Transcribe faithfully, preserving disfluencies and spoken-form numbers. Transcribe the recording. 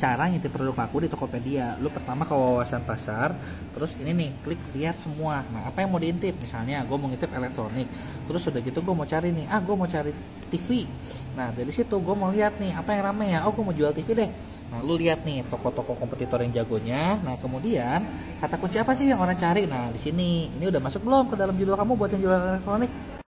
cara ngintip produk laku di Tokopedia. Lu pertama ke wawasan pasar, terus ini nih klik lihat semua. Nah apa yang mau diintip? Misalnya gue mau ngintip elektronik, terus udah gitu gue mau cari nih, ah gue mau cari T V. Nah dari situ gue mau lihat nih apa yang rame ya, oh gue mau jual T V deh. Nah lu lihat nih toko-toko kompetitor yang jagonya. Nah kemudian kata kunci apa sih yang orang cari? Nah di sini ini udah masuk belum ke dalam judul kamu buat yang jualan elektronik?